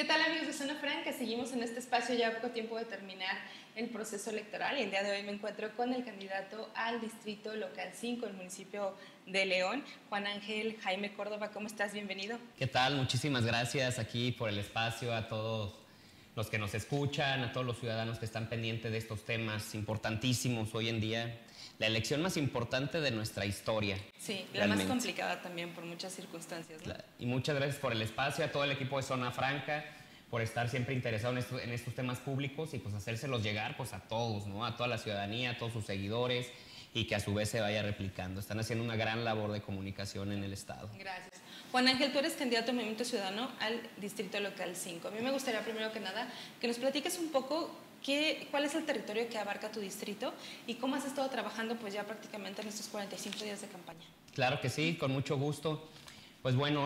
¿Qué tal, amigos de Zona Franca? Seguimos en este espacio ya a poco tiempo de terminar el proceso electoral y el día de hoy me encuentro con el candidato al Distrito Local 5, el municipio de León, Juan Ángel Jaime Córdoba. ¿Cómo estás? Bienvenido. ¿Qué tal? Muchísimas gracias aquí por el espacio, a todos los que nos escuchan, a todos los ciudadanos que están pendientes de estos temas importantísimos hoy en día. La elección más importante de nuestra historia. Sí, la más complicada también por muchas circunstancias, ¿no? Y muchas gracias por el espacio, a todo el equipo de Zona Franca, por estar siempre interesado en estos temas públicos y pues hacérselos llegar pues a todos, ¿no? A toda la ciudadanía, a todos sus seguidores y que a su vez se vaya replicando. Están haciendo una gran labor de comunicación en el Estado. Gracias. Juan Ángel, tú eres candidato a Movimiento Ciudadano al Distrito Local 5. A mí me gustaría primero que nada que nos platiques un poco cuál es el territorio que abarca tu distrito y cómo has estado trabajando pues ya prácticamente en estos 45 días de campaña. Claro que sí, con mucho gusto. Pues bueno,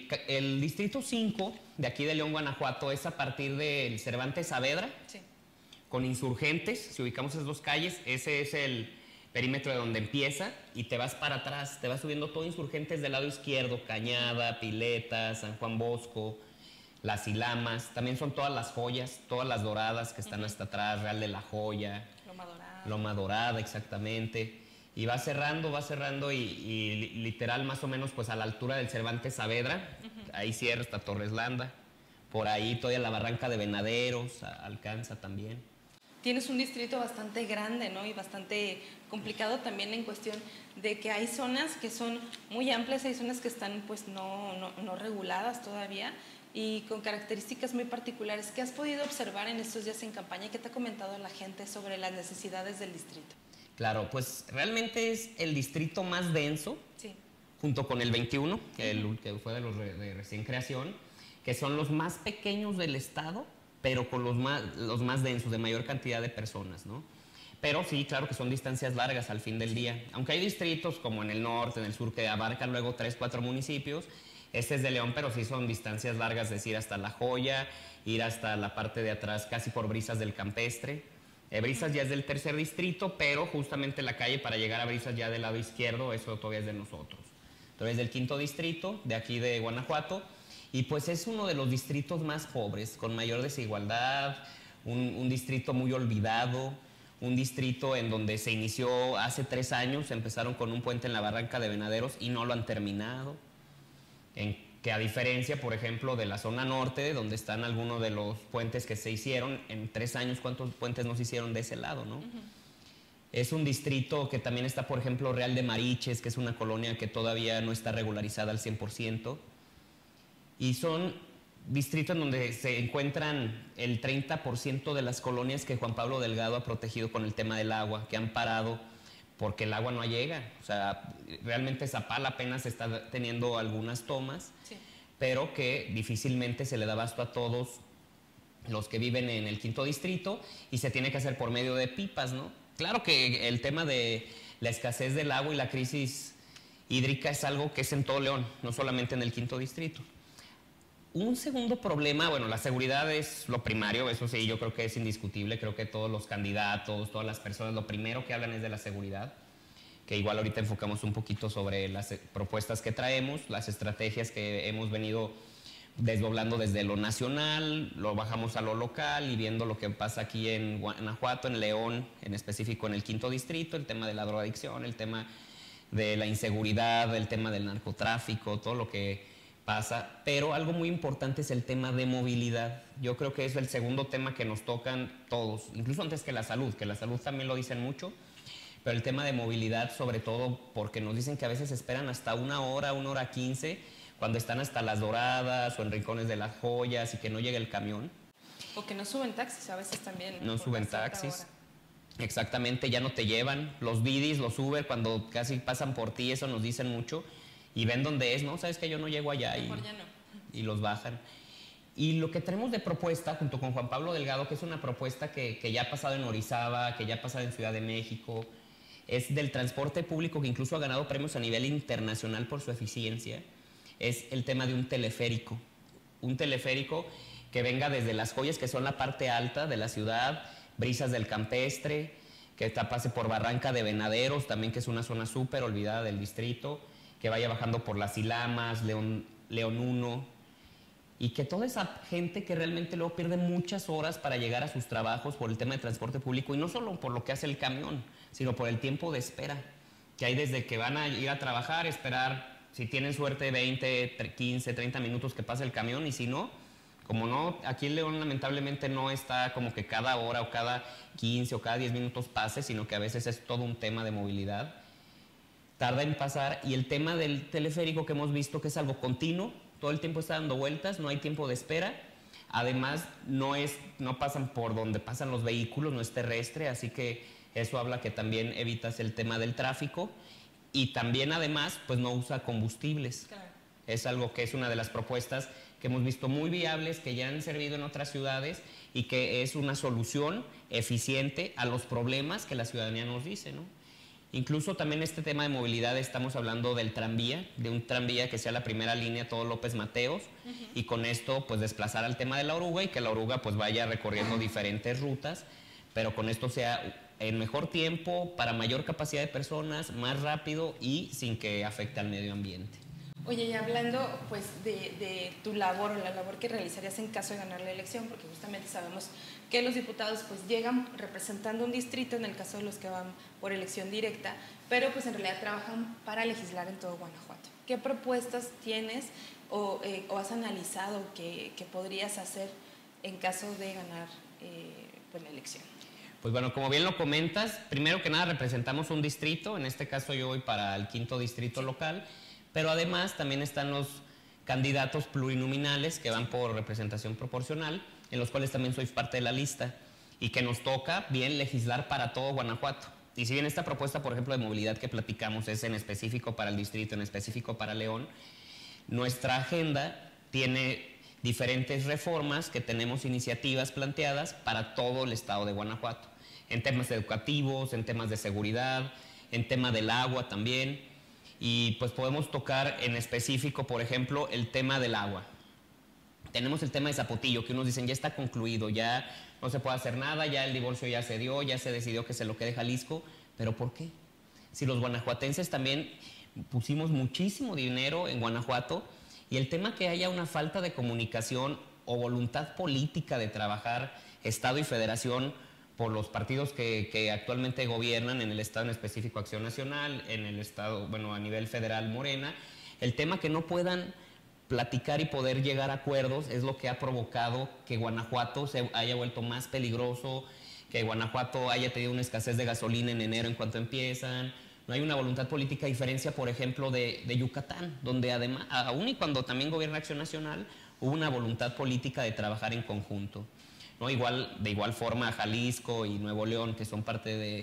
el Distrito 5 de aquí de León, Guanajuato, es a partir del Cervantes Saavedra, sí, con Insurgentes. Si ubicamos esas dos calles, ese es el perímetro de donde empieza y te vas para atrás, te vas subiendo todo Insurgentes del lado izquierdo, Cañada, Pileta, San Juan Bosco, Las Ilamas, también son todas las joyas, todas las doradas que están hasta atrás, Real de la Joya, Loma Dorada, exactamente. Y va cerrando y literal más o menos pues a la altura del Cervantes Saavedra, ahí cierra hasta Torres Landa, por ahí todavía la Barranca de Venaderos alcanza también. Tienes un distrito bastante grande, ¿no? Y bastante complicado también en cuestión de que hay zonas que son muy amplias, hay zonas que están pues no reguladas todavía y con características muy particulares. ¿Qué has podido observar en estos días en campaña y qué te ha comentado la gente sobre las necesidades del distrito? Claro, pues realmente es el distrito más denso, sí, junto con el 21, que fue de los de recién creación, que son los más pequeños del estado, pero con los más densos, de mayor cantidad de personas, ¿no? Pero sí, claro que son distancias largas al fin del día. Aunque hay distritos como en el norte, en el sur, que abarcan luego 3, 4 municipios, este es de León, pero sí son distancias largas, es decir, hasta La Joya, ir hasta la parte de atrás, casi por Brisas del Campestre. Brisas ya es del tercer distrito, pero justamente la calle para llegar a Brisas ya del lado izquierdo, eso todavía es de nosotros. Entonces, del quinto distrito, de aquí de Guanajuato, y pues es uno de los distritos más pobres, con mayor desigualdad, un distrito muy olvidado, un distrito en donde se inició hace 3 años, empezaron con un puente en la Barranca de Venaderos y no lo han terminado, que a diferencia, por ejemplo, de la zona norte, donde están algunos de los puentes que se hicieron, en 3 años, ¿cuántos puentes no se hicieron de ese lado, no? Es un distrito que también está, por ejemplo, Real de Mariches, que es una colonia que todavía no está regularizada al 100%, y son distritos en donde se encuentran el 30% de las colonias que Juan Pablo Delgado ha protegido con el tema del agua, que han parado porque el agua no llega. O sea, realmente Zapala apenas está teniendo algunas tomas, sí, pero que difícilmente se le da abasto a todos los que viven en el quinto distrito y se tiene que hacer por medio de pipas, ¿no? Claro que el tema de la escasez del agua y la crisis hídrica es algo que es en todo León, no solamente en el quinto distrito. Un segundo problema, bueno, la seguridad es lo primario, eso sí, yo creo que es indiscutible, creo que todos los candidatos, todas las personas, lo primero que hablan es de la seguridad, que igual ahorita enfocamos un poquito sobre las propuestas que traemos, las estrategias que hemos venido desdoblando desde lo nacional, lo bajamos a lo local y viendo lo que pasa aquí en Guanajuato, en León, en específico en el quinto distrito, el tema de la drogadicción, el tema de la inseguridad, el tema del narcotráfico, todo lo que pasa, pero algo muy importante es el tema de movilidad. Yo creo que es el segundo tema que nos tocan todos, incluso antes que la salud también lo dicen mucho, pero el tema de movilidad sobre todo porque nos dicen que a veces esperan hasta 1 hora, 1 hora 15, cuando están hasta Las Doradas o en rincones de Las Joyas y que no llega el camión. O que no suben taxis a veces también. No suben taxis. Exactamente, ya no te llevan. Los Didis, los Uber, cuando casi pasan por ti, eso nos dicen mucho. Y ven dónde es, ¿no? Sabes que yo no llego allá y los bajan. Y lo que tenemos de propuesta, junto con Juan Pablo Delgado, que es una propuesta que ya ha pasado en Orizaba, que ya ha pasado en Ciudad de México, es del transporte público, que incluso ha ganado premios a nivel internacional por su eficiencia, es el tema de un teleférico. Un teleférico que venga desde Las Joyas, que son la parte alta de la ciudad, Brisas del Campestre, que pase por Barranca de Venaderos, también que es una zona súper olvidada del distrito, que vaya bajando por Las Ilamas, León 1, y que toda esa gente que realmente luego pierde muchas horas para llegar a sus trabajos por el tema de transporte público, y no solo por lo que hace el camión, sino por el tiempo de espera, que hay desde que van a ir a trabajar, esperar, si tienen suerte, 20, 15, 30 minutos que pase el camión, y si no, como no, aquí en León lamentablemente no está como que cada hora o cada 15 o cada 10 minutos pase, sino que a veces es todo un tema de movilidad, tarda en pasar. Y el tema del teleférico que hemos visto que es algo continuo, todo el tiempo está dando vueltas, no hay tiempo de espera, además no pasan por donde pasan los vehículos, no es terrestre, así que eso habla que también evitas el tema del tráfico, y también además pues no usa combustibles. Claro. Es algo que es una de las propuestas que hemos visto muy viables, que ya han servido en otras ciudades y que es una solución eficiente a los problemas que la ciudadanía nos dice, ¿no? Incluso también este tema de movilidad, estamos hablando del tranvía, de un tranvía que sea la primera línea todo López Mateos, y con esto pues desplazar al tema de la oruga, y que la oruga pues vaya recorriendo diferentes rutas, pero con esto sea en mejor tiempo, para mayor capacidad de personas, más rápido y sin que afecte al medio ambiente. Oye, y hablando pues de tu labor o la labor que realizarías en caso de ganar la elección, porque justamente sabemos que los diputados pues llegan representando un distrito, en el caso de los que van por elección directa, pero pues en realidad trabajan para legislar en todo Guanajuato. ¿Qué propuestas tienes o has analizado que podrías hacer en caso de ganar pues la elección? Pues bueno, como bien lo comentas, primero que nada representamos un distrito, en este caso yo voy para el 5º distrito local, pero además también están los candidatos plurinominales que van por representación proporcional, en los cuales también soy parte de la lista, y que nos toca bien legislar para todo Guanajuato. Y si bien esta propuesta, por ejemplo, de movilidad que platicamos es en específico para el distrito, en específico para León, nuestra agenda tiene diferentes reformas, que tenemos iniciativas planteadas para todo el estado de Guanajuato, en temas educativos, en temas de seguridad, en tema del agua también. Y pues podemos tocar en específico, por ejemplo, el tema del agua. Tenemos el tema de Zapotillo, que unos dicen ya está concluido, ya no se puede hacer nada, ya el divorcio ya se dio, ya se decidió que se lo quede Jalisco. ¿Pero por qué? Si los guanajuatenses también pusimos muchísimo dinero en Guanajuato, y el tema que haya una falta de comunicación o voluntad política de trabajar Estado y Federación por los partidos que actualmente gobiernan, en el Estado en específico Acción Nacional, en el Estado, bueno, a nivel federal Morena, el tema que no puedan platicar y poder llegar a acuerdos es lo que ha provocado que Guanajuato se haya vuelto más peligroso, que Guanajuato haya tenido una escasez de gasolina en enero en cuanto empiezan. No hay una voluntad política, a diferencia, por ejemplo, de Yucatán, donde además, aún y cuando también gobierna Acción Nacional, hubo una voluntad política de trabajar en conjunto. ¿No? De igual forma Jalisco y Nuevo León, que son parte de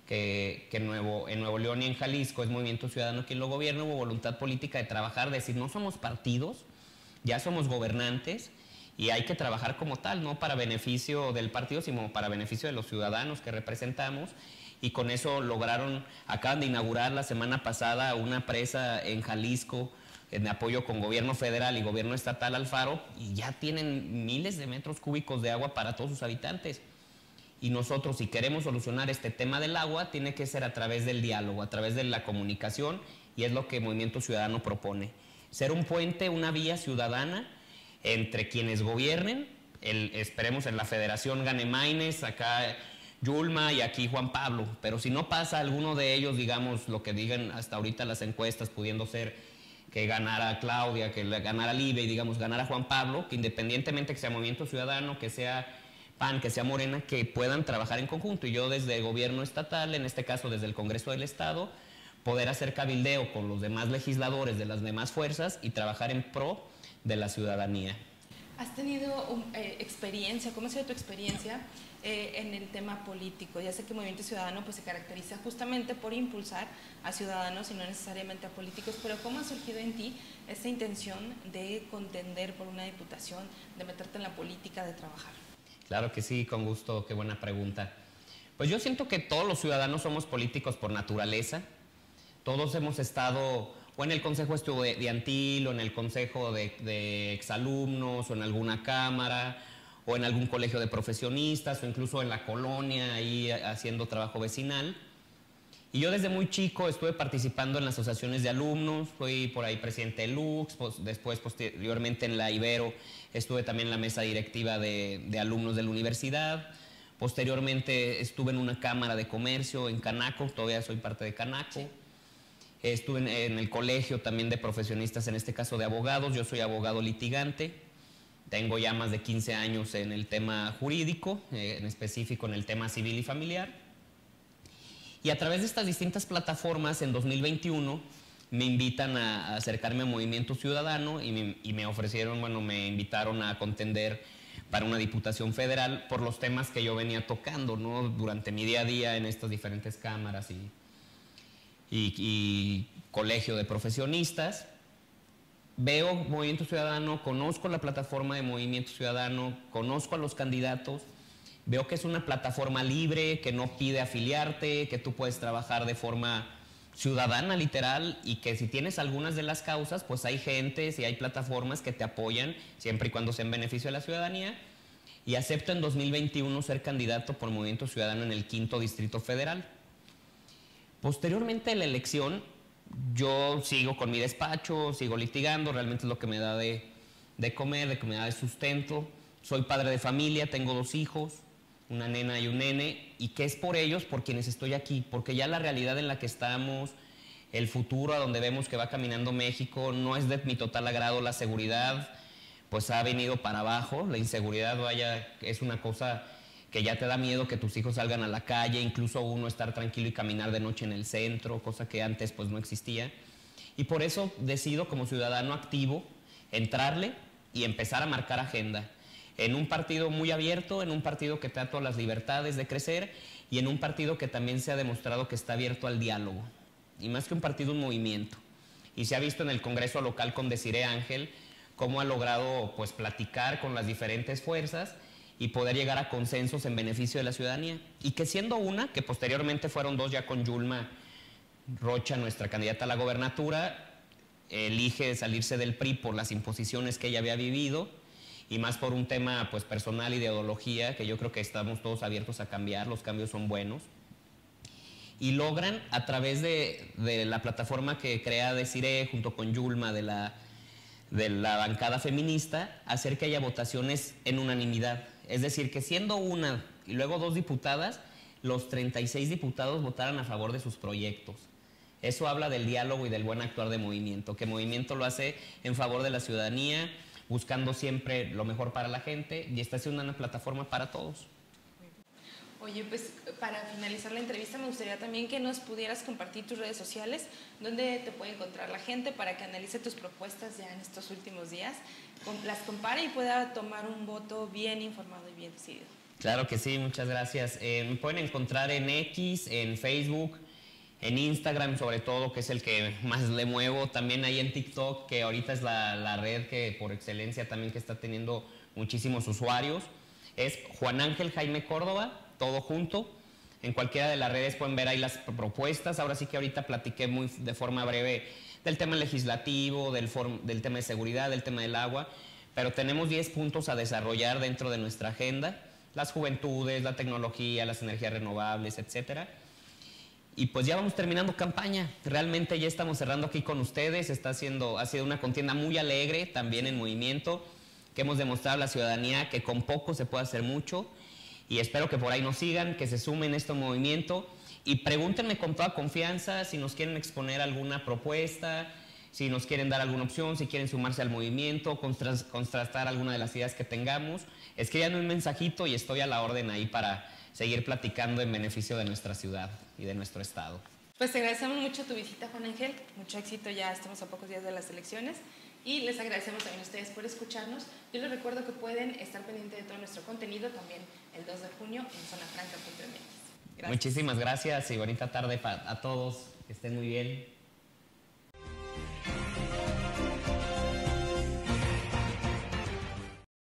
en Nuevo León y en Jalisco es Movimiento Ciudadano quien lo gobierna, hubo voluntad política de trabajar, de decir no somos partidos, ya somos gobernantes y hay que trabajar como tal, no para beneficio del partido, sino para beneficio de los ciudadanos que representamos. Y con eso acaban de inaugurar la semana pasada una presa en Jalisco, en apoyo con gobierno federal y gobierno estatal Alfaro, y ya tienen miles de metros cúbicos de agua para todos sus habitantes. Y nosotros, si queremos solucionar este tema del agua, tiene que ser a través del diálogo, a través de la comunicación, y es lo que Movimiento Ciudadano propone. Ser un puente, una vía ciudadana entre quienes gobiernen, esperemos en la federación gane Maínez, acá Yulma y aquí Juan Pablo, pero si no pasa alguno de ellos, digamos, lo que digan hasta ahorita las encuestas, pudiendo ser que ganara Claudia, que ganara Libre y digamos ganara Juan Pablo, que independientemente que sea Movimiento Ciudadano, que sea PAN, que sea Morena, que puedan trabajar en conjunto. Y yo desde el gobierno estatal, en este caso desde el Congreso del Estado, poder hacer cabildeo con los demás legisladores de las demás fuerzas y trabajar en pro de la ciudadanía. ¿Has tenido experiencia? ¿Cómo ha sido tu experiencia en el tema político? Ya sé que Movimiento Ciudadano pues, se caracteriza justamente por impulsar a ciudadanos y no necesariamente a políticos, pero ¿cómo ha surgido en ti esta intención de contender por una diputación, de meterte en la política, de trabajar? Claro que sí, con gusto, qué buena pregunta. Pues yo siento que todos los ciudadanos somos políticos por naturaleza. Todos hemos estado o en el consejo estudiantil, o en el consejo de exalumnos, o en alguna cámara, o en algún colegio de profesionistas, o incluso en la colonia, ahí haciendo trabajo vecinal. Y yo desde muy chico estuve participando en las asociaciones de alumnos, fui por ahí presidente de Lux, después posteriormente en la Ibero estuve también en la mesa directiva de alumnos de la universidad, posteriormente estuve en una cámara de comercio en Canaco, todavía soy parte de Canaco, estuve en el colegio también de profesionistas, en este caso de abogados, yo soy abogado litigante, tengo ya más de 15 años en el tema jurídico, en específico en el tema civil y familiar. Y a través de estas distintas plataformas, en 2021, me invitan a acercarme a Movimiento Ciudadano y me ofrecieron, bueno, me invitaron a contender para una diputación federal por los temas que yo venía tocando, ¿no? Durante mi día a día en estas diferentes cámaras y colegio de profesionistas. Veo Movimiento Ciudadano, conozco la plataforma de Movimiento Ciudadano, conozco a los candidatos. Veo que es una plataforma libre, que no pide afiliarte, que tú puedes trabajar de forma ciudadana, literal, y que si tienes algunas de las causas, pues hay gentes y hay plataformas que te apoyan, siempre y cuando sea en beneficio de la ciudadanía. Y acepto en 2021 ser candidato por Movimiento Ciudadano en el 5º Distrito Federal. Posteriormente a la elección, yo sigo con mi despacho, sigo litigando, realmente es lo que me da de comer, de que me da de sustento. Soy padre de familia, tengo 2 hijos, una nena y un nene, y que es por ellos por quienes estoy aquí, porque ya la realidad en la que estamos, el futuro a donde vemos que va caminando México, no es de mi total agrado. La seguridad pues ha venido para abajo, la inseguridad, vaya, es una cosa que ya te da miedo que tus hijos salgan a la calle, incluso uno estar tranquilo y caminar de noche en el centro, cosa que antes pues no existía. Y por eso decido como ciudadano activo entrarle y empezar a marcar agenda. En un partido muy abierto, en un partido que te da todas las libertades de crecer y en un partido que también se ha demostrado que está abierto al diálogo. Y más que un partido, un movimiento. Y se ha visto en el Congreso local con Desiree Ángel cómo ha logrado pues platicar con las diferentes fuerzas y poder llegar a consensos en beneficio de la ciudadanía. Y que siendo una, que posteriormente fueron 2 ya con Yulma Rocha, nuestra candidata a la gobernatura, elige salirse del PRI por las imposiciones que ella había vivido, y más por un tema pues personal y de ideología, que yo creo que estamos todos abiertos a cambiar, los cambios son buenos. Y logran, a través de la plataforma que crea Desiree junto con Yulma de la bancada feminista, hacer que haya votaciones en unanimidad. Es decir, que siendo una y luego 2 diputadas, los 36 diputados votaran a favor de sus proyectos. Eso habla del diálogo y del buen actuar de Movimiento, que Movimiento lo hace en favor de la ciudadanía, buscando siempre lo mejor para la gente, y está siendo una plataforma para todos. Oye, pues para finalizar la entrevista me gustaría también que nos pudieras compartir tus redes sociales, donde te puede encontrar la gente para que analice tus propuestas ya en estos últimos días, las compare y pueda tomar un voto bien informado y bien decidido. Claro que sí, muchas gracias. Me pueden encontrar en X, en Facebook, en Instagram sobre todo, que es el que más le muevo, también ahí en TikTok, que ahorita es la red que por excelencia también que está teniendo muchísimos usuarios. Es Juan Ángel Jaime Córdoba, todo junto. En cualquiera de las redes pueden ver ahí las propuestas. Ahora sí que ahorita platiqué de forma breve del tema legislativo, del tema de seguridad, del tema del agua, pero tenemos 10 puntos a desarrollar dentro de nuestra agenda: las juventudes, la tecnología, las energías renovables, etcétera. Y pues ya vamos terminando campaña, realmente ya estamos cerrando aquí con ustedes. Ha sido una contienda muy alegre también en Movimiento, que hemos demostrado a la ciudadanía que con poco se puede hacer mucho, y espero que por ahí nos sigan, que se sumen a este movimiento y pregúntenme con toda confianza si nos quieren exponer alguna propuesta, si nos quieren dar alguna opción, si quieren sumarse al movimiento, contrastar alguna de las ideas que tengamos. Escriban un mensajito y estoy a la orden ahí para seguir platicando en beneficio de nuestra ciudad y de nuestro estado. Pues te agradecemos mucho tu visita, Juan Ángel, mucho éxito, ya estamos a pocos días de las elecciones y les agradecemos también a ustedes por escucharnos. Yo les recuerdo que pueden estar pendientes de todo nuestro contenido también el 2 de junio en zonafranca.mx. Muchísimas gracias y bonita tarde a todos, que estén muy bien.